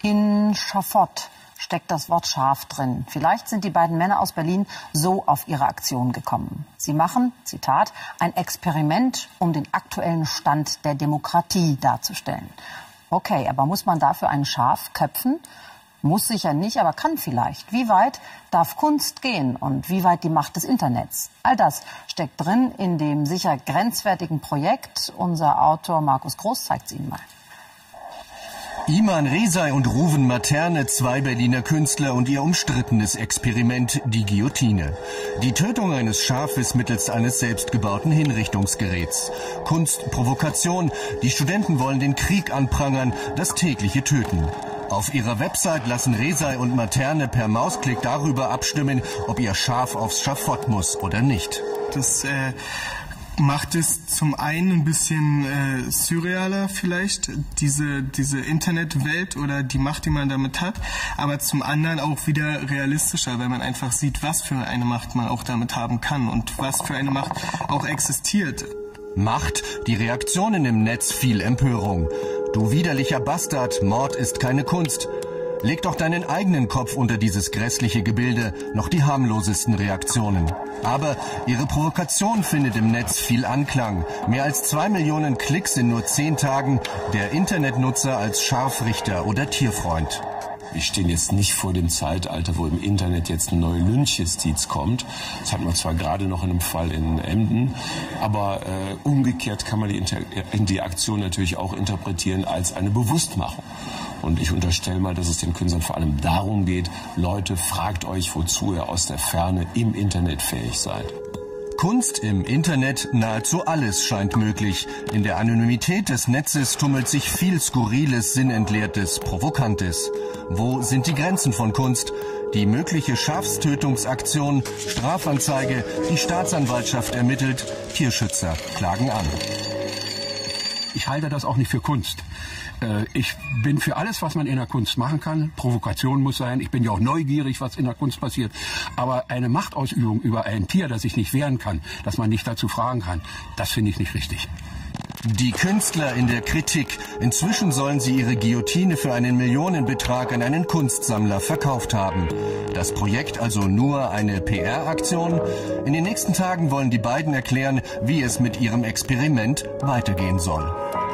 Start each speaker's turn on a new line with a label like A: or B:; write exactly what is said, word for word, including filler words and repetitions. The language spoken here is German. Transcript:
A: In Schafott steckt das Wort Schaf drin. Vielleicht sind die beiden Männer aus Berlin so auf ihre Aktion gekommen. Sie machen, Zitat, ein Experiment, um den aktuellen Stand der Demokratie darzustellen. Okay, aber muss man dafür ein Schaf köpfen? Muss sicher nicht, aber kann vielleicht. Wie weit darf Kunst gehen und wie weit die Macht des Internets? All das steckt drin in dem sicher grenzwertigen Projekt. Unser Autor Markus Groß zeigt es Ihnen mal.
B: Iman Rezai und Rouven Materne, zwei Berliner Künstler und ihr umstrittenes Experiment, die Guillotine. Die Tötung eines Schafes mittels eines selbstgebauten Hinrichtungsgeräts. Kunst, Provokation. Die Studenten wollen den Krieg anprangern, das tägliche Töten. Auf ihrer Website lassen Rezai und Materne per Mausklick darüber abstimmen, ob ihr Schaf aufs Schafott muss oder nicht.
C: Das äh macht es zum einen ein bisschen äh, surrealer vielleicht, diese, diese Internetwelt oder die Macht, die man damit hat, aber zum anderen auch wieder realistischer, weil man einfach sieht, was für eine Macht man auch damit haben kann und was für eine Macht auch existiert.
B: Macht, die Reaktionen im Netz, viel Empörung. Du widerlicher Bastard, Mord ist keine Kunst. Leg doch deinen eigenen Kopf unter dieses grässliche Gebilde, noch die harmlosesten Reaktionen. Aber ihre Provokation findet im Netz viel Anklang. Mehr als zwei Millionen Klicks in nur zehn Tagen. Der Internetnutzer als Scharfrichter oder Tierfreund.
D: Wir stehen jetzt nicht vor dem Zeitalter, wo im Internet jetzt eine neue Lynchjustiz kommt. Das hat man zwar gerade noch in einem Fall in Emden, aber äh, umgekehrt kann man die, Inter die Aktion natürlich auch interpretieren als eine Bewusstmachung. Und ich unterstelle mal, dass es den Künstlern vor allem darum geht, Leute, fragt euch, wozu ihr aus der Ferne im Internet fähig seid.
B: Kunst im Internet, nahezu alles scheint möglich. In der Anonymität des Netzes tummelt sich viel Skurriles, Sinnentleertes, Provokantes. Wo sind die Grenzen von Kunst? Die mögliche Schafstötungsaktion, Strafanzeige, die Staatsanwaltschaft ermittelt, Tierschützer klagen an.
E: Ich halte das auch nicht für Kunst. Ich bin für alles, was man in der Kunst machen kann. Provokation muss sein. Ich bin ja auch neugierig, was in der Kunst passiert. Aber eine Machtausübung über ein Tier, das sich nicht wehren kann, das man nicht dazu fragen kann, das finde ich nicht richtig.
B: Die Künstler in der Kritik. Inzwischen sollen sie ihre Guillotine für einen Millionenbetrag an einen Kunstsammler verkauft haben. Das Projekt also nur eine P R-Aktion? In den nächsten Tagen wollen die beiden erklären, wie es mit ihrem Experiment weitergehen soll.